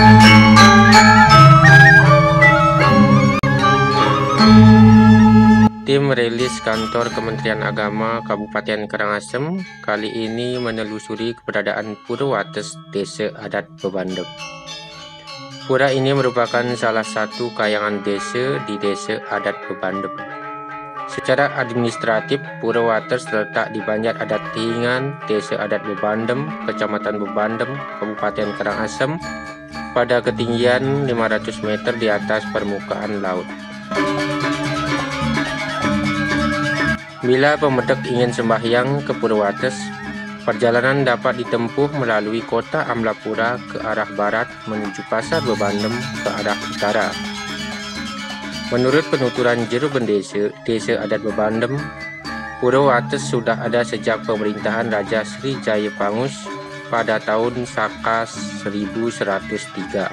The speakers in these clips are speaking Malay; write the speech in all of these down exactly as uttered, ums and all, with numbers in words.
Tim rilis Kantor Kementerian Agama Kabupaten Karangasem kali ini menelusuri keberadaan Pura Wates Desa Adat Bebandem. Pura ini merupakan salah satu kayangan desa di Desa Adat Bebandem. Secara administratif, Pura Wates terletak di Banjar Adat Tihingan, Desa Adat Bebandem, Kecamatan Bebandem, Kabupaten Karangasem, pada ketinggian lima ratus meter di atas permukaan laut. Bila pemedak ingin sembahyang ke Pura Wates, perjalanan dapat ditempuh melalui kota Amlapura ke arah barat menuju Pasar Bebandem ke arah utara. Menurut penuturan Juru Bendesa Desa Adat Bebandem, Pura Wates sudah ada sejak pemerintahan Raja Sri Jayapangus pada tahun Saka seribu seratus tiga.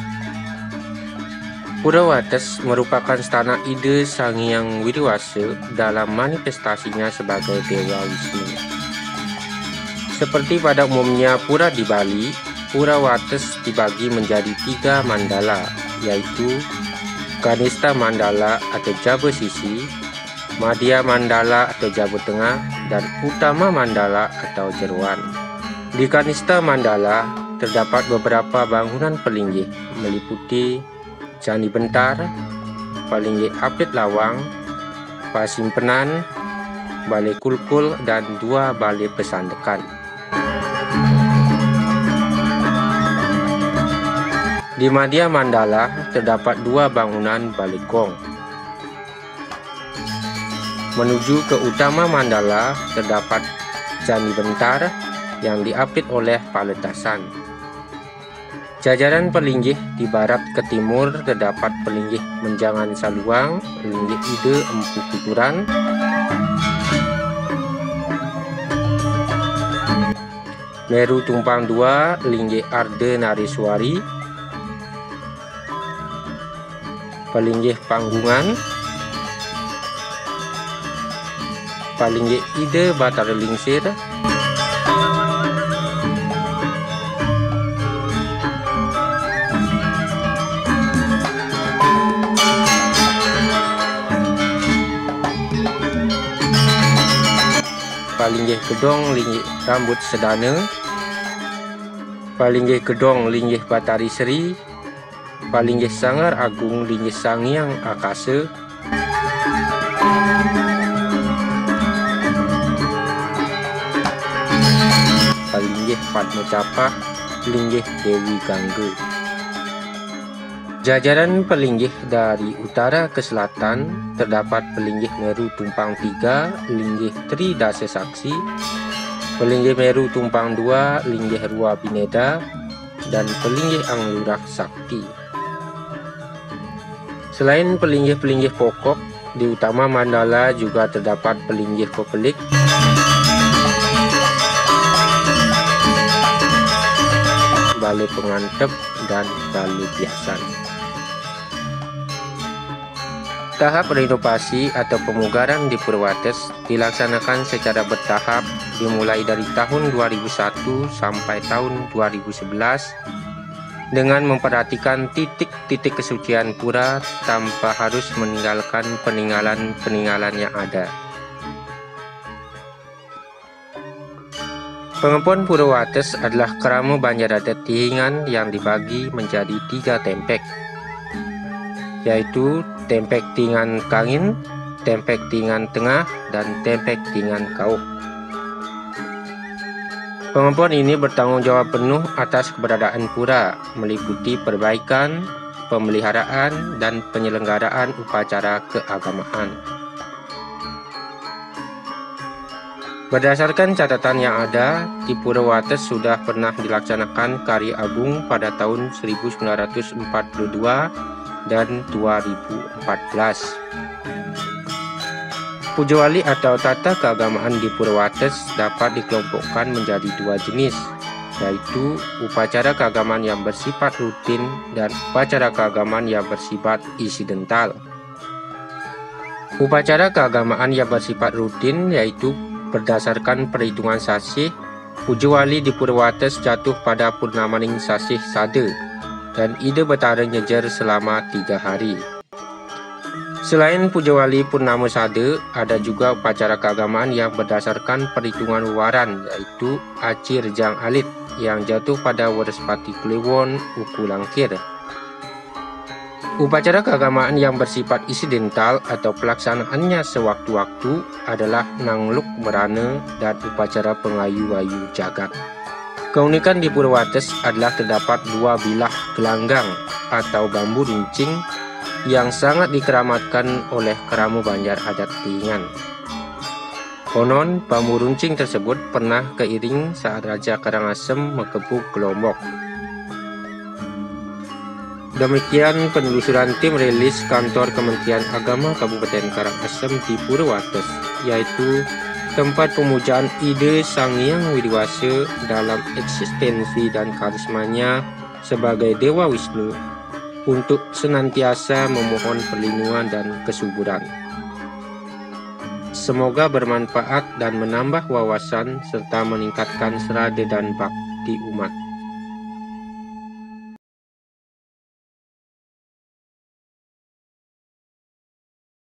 Pura Wates merupakan stana ide Sang Hyang Widi-Wasa dalam manifestasinya sebagai Dewa Wisnu. Seperti pada umumnya pura di Bali, Pura Wates dibagi menjadi tiga mandala, yaitu Kanista Mandala atau Jaba Sisi, Madhya Mandala atau Jaba Tengah, dan Utama Mandala atau Jeruan. Di Kanista Mandala terdapat beberapa bangunan pelinggih meliputi Candi Bentar, Palinggih Apit Lawang, Pasimpenan, Balai Kulkul, dan dua balai pesandekan. Di Madhya Mandala terdapat dua bangunan balai gong. Menuju ke Utama Mandala terdapat Candi Bentar yang diapit oleh Paletasan. Jajaran pelinggih di barat ke timur terdapat Pelinggih Menjangan Saluang, Pelinggih Ide Empu Kuturan, Meru Tumpang dua, Linggih Arde Nariswari, Pelinggih Panggungan, Pelinggih Ide Batara Lingsir, Palinggih Gedong Linggih Rambut Sedana, Palinggih Gedong Linggih Batari Seri, Palinggih Sangar Agung Linggih Sang Hyang Akasa, Palinggih Padma Capah Linggih Dewi Gangga. Jajaran pelinggih dari utara ke selatan terdapat Pelinggih Meru Tumpang tiga, Linggih Tri Dasa Saksi, Pelinggih Meru Tumpang dua, Linggih Rua Bineda, dan Pelinggih Anglurah Sakti. Selain pelinggih-pelinggih pokok, di Utama Mandala juga terdapat Pelinggih Pepelik, Balai Pengantep, dan Balai Biasan. Tahap renovasi atau pemugaran di Pura Wates dilaksanakan secara bertahap dimulai dari tahun dua ribu satu sampai tahun dua ribu sebelas dengan memperhatikan titik-titik kesucian pura tanpa harus meninggalkan peninggalan-peninggalan yang ada. Pengempuan Pura Wates adalah kerama Banjar Adat Tihingan yang dibagi menjadi tiga tempek, yaitu Tempek Tihingan Kangin, Tempek Tihingan Tengah, dan Tempek Tihingan Kaup. Pengempuan ini bertanggung jawab penuh atas keberadaan pura, meliputi perbaikan, pemeliharaan, dan penyelenggaraan upacara keagamaan. Berdasarkan catatan yang ada, di Pura Wates sudah pernah dilaksanakan Karya Agung pada tahun seribu sembilan ratus empat puluh dua dan dua ribu empat belas. Puja Wali atau tata keagamaan di Pura Wates dapat dikelompokkan menjadi dua jenis, yaitu upacara keagamaan yang bersifat rutin dan upacara keagamaan yang bersifat insidental. Upacara keagamaan yang bersifat rutin yaitu berdasarkan perhitungan sasih. Puja Wali di Pura Wates jatuh pada Purnamaning Sasih Sada dan ide Betara Nyejer selama tiga hari. Selain Puja Wali Purnama Sada, ada juga upacara keagamaan yang berdasarkan perhitungan waran, yaitu Aci Rejang Alit yang jatuh pada Warespati Kliwon Uku Langkir. Upacara keagamaan yang bersifat insidental atau pelaksanaannya sewaktu-waktu adalah Nangluk Merana dan upacara Pengayu-ayu Jagat. Keunikan di Purwates adalah terdapat dua bilah gelanggang atau bambu runcing yang sangat dikeramatkan oleh keramu Banjar adat Tiingan. Konon, bambu runcing tersebut pernah keiring saat Raja Karangasem mekebuk Lombok. Demikian penelusuran tim rilis kantor Kementerian Agama Kabupaten Karangasem di Purwates, yaitu tempat pemujaan ide Sang Hyang Widiwasa dalam eksistensi dan karismanya sebagai Dewa Wisnu untuk senantiasa memohon perlindungan dan kesuburan. Semoga bermanfaat dan menambah wawasan serta meningkatkan serada dan bakti umat.